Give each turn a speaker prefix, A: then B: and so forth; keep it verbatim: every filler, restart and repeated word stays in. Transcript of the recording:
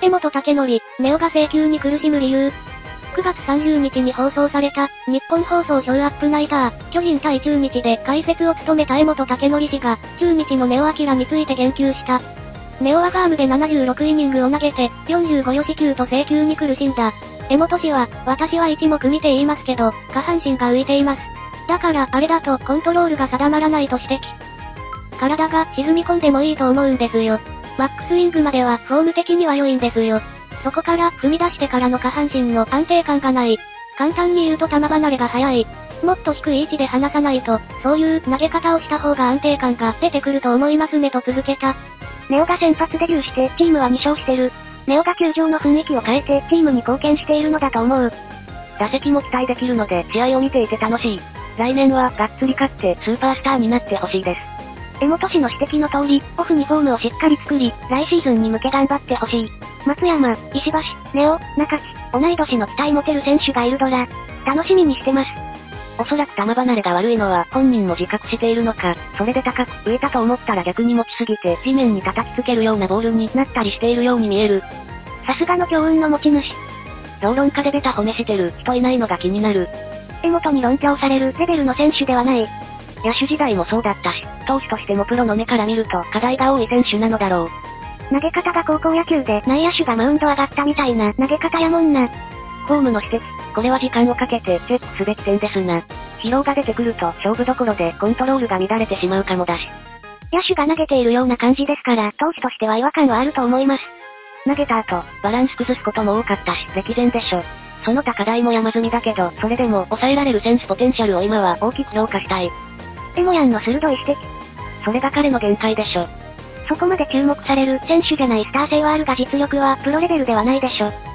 A: 江本武則、ネオが請求に苦しむ理由。くがつさんじゅうにちに放送された、日本放送ショーアップナイター、巨人対中日で解説を務めた江本武則氏が、中日の根尾昂について言及した。根尾はガームでななじゅうろくイニングを投げて、よんじゅうごよ四球と請求に苦しんだ。江本氏は、私は一目見て言いますけど、下半身が浮いています。だからあれだとコントロールが定まらないと指摘。体が沈み込んでもいいと思うんですよ。マックスイングまではフォーム的には良いんですよ。そこから踏み出してからの下半身の安定感がない。簡単に言うと球離れが早い。もっと低い位置で離さないと、そういう投げ方をした方が安定感が出てくると思いますねと続けた。
B: ネオが先発デビューしてチームはに勝してる。ネオが球場の雰囲気を変えてチームに貢献しているのだと思う。
C: 打席も期待できるので試合を見ていて楽しい。来年はがっつり勝ってスーパースターになってほしいです。
B: 江本氏の指摘の通り、オフにフォームをしっかり作り、来シーズンに向け頑張ってほしい。松山、石橋、ネオ、中地、同い年の期待持てる選手がいるドラ。楽しみにしてます。
C: おそらく球離れが悪いのは本人も自覚しているのか、それで高く浮いたと思ったら逆に持ちすぎて地面に叩きつけるようなボールになったりしているように見える。
B: さすがの強運の持ち主。
C: 評論家でベタ褒めしてる人いないのが気になる。
B: 江本に論評されるレベルの選手ではない。
C: 野手時代もそうだったし、投手としてもプロの目から見ると課題が多い選手なのだろう。
B: 投げ方が高校野球で内野手がマウンド上がったみたいな投げ方やもんな。
C: フォームの指摘、これは時間をかけてチェックすべき点ですな。疲労が出てくると勝負どころでコントロールが乱れてしまうかもだし。
B: 野手が投げているような感じですから、投手としては違和感はあると思います。
C: 投げた後、バランス崩すことも多かったし、歴然でしょ。その他課題も山積みだけど、それでも抑えられる選手ポテンシャルを今は大きく評価したい。
B: エモヤンの鋭い指摘。
C: それが彼の限界でしょ。
B: そこまで注目される選手じゃないスター性はあるが実力はプロレベルではないでしょ。